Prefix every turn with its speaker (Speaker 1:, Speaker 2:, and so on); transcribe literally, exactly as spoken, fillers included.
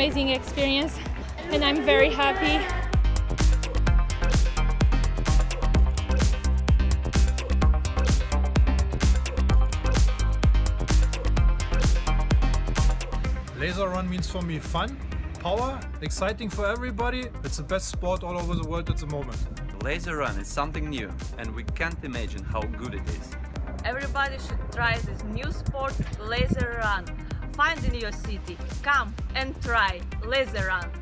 Speaker 1: amazing experience and I'm very happy.
Speaker 2: Laser run means for me fun, power, exciting for everybody. It's the best sport all over the world at the moment.
Speaker 3: Laser run is something new and we can't imagine how good it is.
Speaker 4: Everybody should try this new sport, laser run. Find in your city, come and try laser run.